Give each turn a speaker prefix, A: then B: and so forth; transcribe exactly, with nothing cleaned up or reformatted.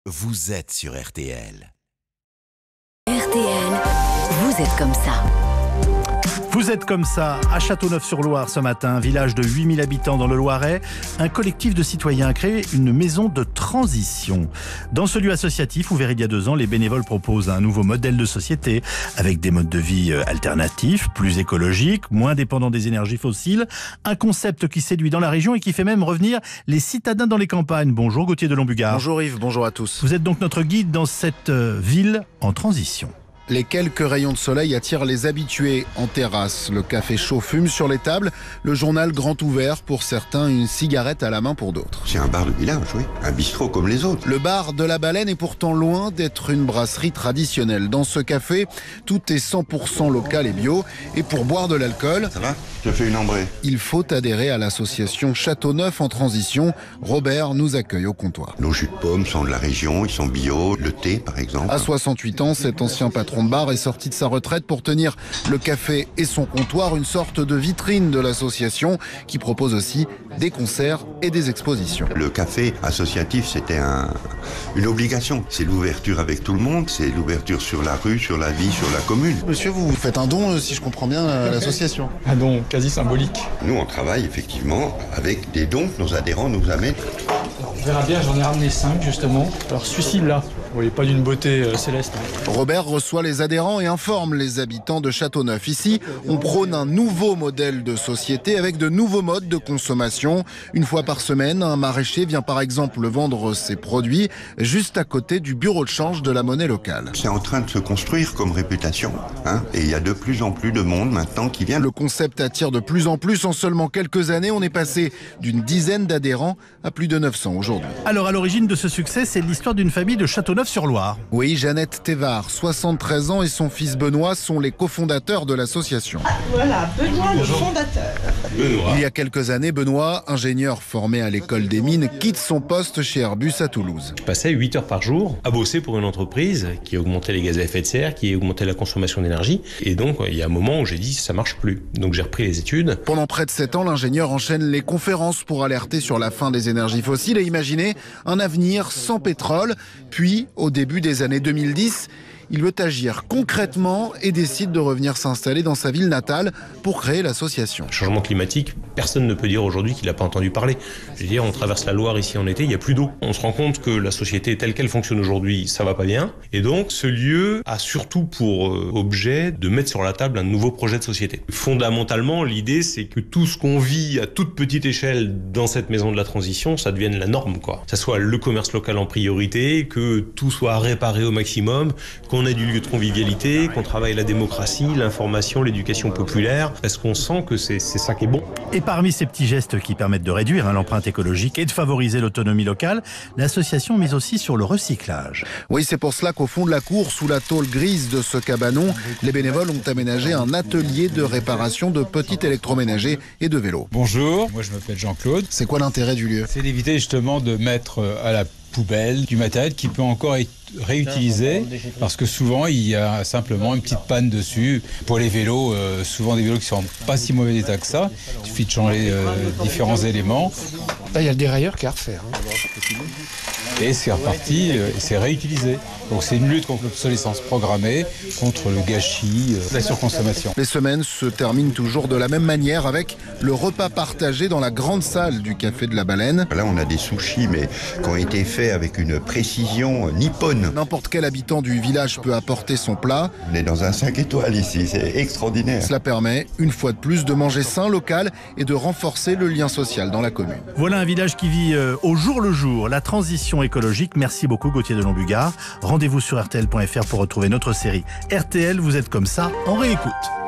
A: Vous êtes sur R T L.
B: R T L, vous êtes comme ça.
C: Vous êtes comme ça, à Châteauneuf-sur-Loire ce matin, village de huit mille habitants dans le Loiret. Un collectif de citoyens a créé une maison de transition. Dans ce lieu associatif, ouvert il y a deux ans, les bénévoles proposent un nouveau modèle de société avec des modes de vie alternatifs, plus écologiques, moins dépendants des énergies fossiles. Un concept qui séduit dans la région et qui fait même revenir les citadins dans les campagnes. Bonjour Gauthier de Lombugard.
D: Bonjour Yves, bonjour à tous.
C: Vous êtes donc notre guide dans cette ville en transition.
D: Les quelques rayons de soleil attirent les habitués en terrasse. Le café chaud fume sur les tables, le journal grand ouvert pour certains, une cigarette à la main pour d'autres.
E: C'est un bar de village, oui. Un bistrot comme les autres.
D: Le bar de la Baleine est pourtant loin d'être une brasserie traditionnelle. Dans ce café, tout est cent pour cent local et bio. Et pour boire de l'alcool...
E: Ça va ? Je fais une ambrée.
D: Il faut adhérer à l'association Châteauneuf en transition. Robert nous accueille au comptoir.
E: Nos jus de pommes sont de la région, ils sont bio. Le thé, par exemple.
D: À soixante-huit ans, cet ancien patron de bar est sorti de sa retraite pour tenir le café et son comptoir, une sorte de vitrine de l'association qui propose aussi des concerts et des expositions.
E: Le café associatif, c'était un, une obligation. C'est l'ouverture avec tout le monde, c'est l'ouverture sur la rue, sur la vie, sur la commune.
D: Monsieur, vous faites un don, si je comprends bien, à l'association.
F: Un don quasi symbolique.
E: Nous, on travaille effectivement avec des dons que nos adhérents nous amènent.
F: Alors, on verra bien, j'en ai ramené cinq justement. Alors celui-ci là, vous voyez, pas d'une beauté euh, céleste.
D: Robert reçoit les adhérents et informe les habitants de Châteauneuf. Ici, on prône un nouveau modèle de société avec de nouveaux modes de consommation. Une fois par semaine, un maraîcher vient par exemple vendre ses produits juste à côté du bureau de change de la monnaie locale.
E: C'est en train de se construire comme réputation, hein, et il y a de plus en plus de monde maintenant qui vient.
D: Le concept attire de plus en plus. En seulement quelques années, on est passé d'une dizaine d'adhérents à plus de neuf cents aujourd'hui.
C: Alors à l'origine de ce succès, c'est l'histoire d'une famille de Châteauneuf-sur-Loire.
D: Oui, Jeannette Thévard, soixante-treize ans, et son fils Benoît sont les cofondateurs de l'association.
G: Voilà, Benoît le fondateur.
E: Benoît.
D: Il y a quelques années, Benoît, ingénieur formé à l'école des mines, quitte son poste chez Airbus à Toulouse.
H: Je passais huit heures par jour à bosser pour une entreprise qui augmentait les gaz à effet de serre, qui augmentait la consommation d'énergie. Et donc, il y a un moment où j'ai dit, ça marche plus. Donc j'ai repris les études.
D: Pendant près de sept ans, l'ingénieur enchaîne les conférences pour alerter sur la fin des énergies fossiles et imaginer un avenir sans pétrole. Puis, au début des années deux mille dix, il veut agir concrètement et décide de revenir s'installer dans sa ville natale pour créer l'association.
H: Changement climatique, personne ne peut dire aujourd'hui qu'il n'a pas entendu parler. Je veux dire, on traverse la Loire ici en été, il n'y a plus d'eau. On se rend compte que la société telle qu'elle fonctionne aujourd'hui, ça va pas bien. Et donc, ce lieu a surtout pour euh, objet de mettre sur la table un nouveau projet de société. Fondamentalement, l'idée, c'est que tout ce qu'on vit à toute petite échelle dans cette maison de la transition, ça devienne la norme, quoi. Ça soit le commerce local en priorité, que tout soit réparé au maximum, qu'on ait du lieu de convivialité, qu'on travaille la démocratie, l'information, l'éducation populaire, parce qu'on sent que c'est, c'est ça qui est bon.
C: Et parmi ces petits gestes qui permettent de réduire hein, l'empreinte écologique et de favoriser l'autonomie locale, l'association mise aussi sur le recyclage.
D: Oui, c'est pour cela qu'au fond de la cour, sous la tôle grise de ce cabanon, les bénévoles ont aménagé un atelier de réparation de petits électroménagers et de vélos.
I: Bonjour, moi je m'appelle Jean-Claude.
D: C'est quoi l'intérêt du lieu ?
I: C'est d'éviter justement de mettre à la poubelle du matériel qui peut encore être réutilisé, parce que souvent il y a simplement une petite panne dessus. Pour les vélos, euh, souvent des vélos qui sont pas si mauvais état que ça, il suffit de changer euh, différents éléments.
J: Là il y a le dérailleur qui est à refaire. Hein.
I: Et c'est reparti, euh, et c'est réutilisé. Donc c'est une lutte contre l'obsolescence programmée, contre le gâchis, euh, la surconsommation.
D: Les semaines se terminent toujours de la même manière avec le repas partagé dans la grande salle du Café de la Baleine.
E: Là, on a des sushis, mais qui ont été faits avec une précision nippone.
D: N'importe quel habitant du village peut apporter son plat.
E: On est dans un cinq étoiles ici, c'est extraordinaire.
D: Cela permet, une fois de plus, de manger sain, local et de renforcer le lien social dans la commune.
C: Voilà un village qui vit euh, au jour le jour la transition écologique. Merci beaucoup Gauthier de Lombugard. Rendez-vous sur R T L point F R pour retrouver notre série R T L, vous êtes comme ça, en réécoute.